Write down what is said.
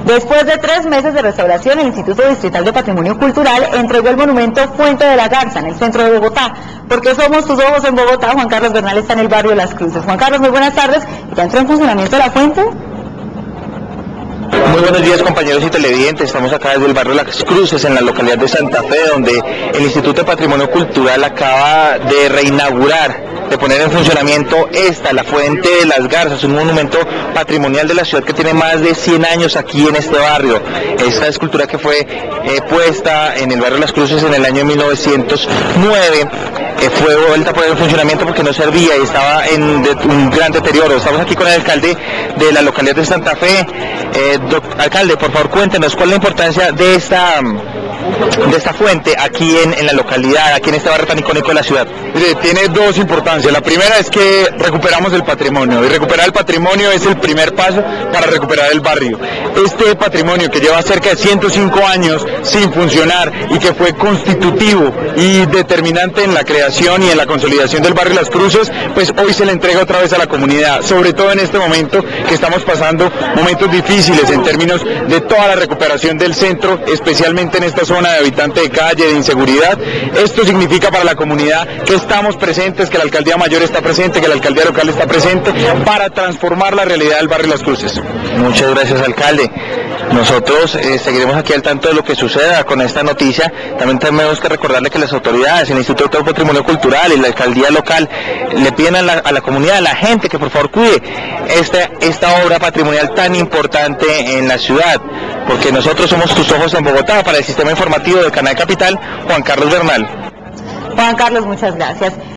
Después de 3 meses de restauración, el Instituto Distrital de Patrimonio Cultural entregó el monumento Fuente de la Garza en el centro de Bogotá. Porque somos tus ojos en Bogotá, Juan Carlos Bernal está en el barrio Las Cruces. Juan Carlos, muy buenas tardes. ¿Ya entró en funcionamiento la fuente? Muy buenos días, compañeros y televidentes. Estamos acá desde el barrio Las Cruces, en la localidad de Santa Fe, donde el Instituto de Patrimonio Cultural acaba de reinaugurar, de poner en funcionamiento la Fuente de las Garzas, un monumento patrimonial de la ciudad que tiene más de 100 años aquí en este barrio. Esta escultura que fue puesta en el barrio Las Cruces en el año 1909, fue vuelta a poner en funcionamiento porque no servía y estaba en un gran deterioro. Estamos aquí con el alcalde de la localidad de Santa Fe. Alcalde, por favor, cuéntenos cuál es la importancia de esta fuente aquí en la localidad, aquí en este barrio tan icónico de la ciudad. Mire, tiene dos importancias. La primera es que recuperamos el patrimonio, y recuperar el patrimonio es el primer paso para recuperar el barrio. Este patrimonio que lleva cerca de 105 años sin funcionar y que fue constitutivo y determinante en la creación y en la consolidación del barrio Las Cruces, pues hoy se le entrega otra vez a la comunidad, sobre todo en este momento que estamos pasando momentos difíciles en términos de toda la recuperación del centro, especialmente en esta zona de habitante de calle, de inseguridad. Esto significa para la comunidad que estamos presentes, que la alcaldía mayor está presente, que la alcaldía local está presente para transformar la realidad del barrio Las Cruces. Muchas gracias, alcalde. Nosotros seguiremos aquí al tanto de lo que suceda con esta noticia. También tenemos que recordarle que las autoridades, el Instituto de Patrimonio Cultural y la alcaldía local le piden a la comunidad, a la gente, que por favor cuide esta obra patrimonial tan importante en la ciudad, porque nosotros somos tus ojos en Bogotá. Para el Sistema Informativo del Canal Capital, Juan Carlos Bernal. Juan Carlos, muchas gracias.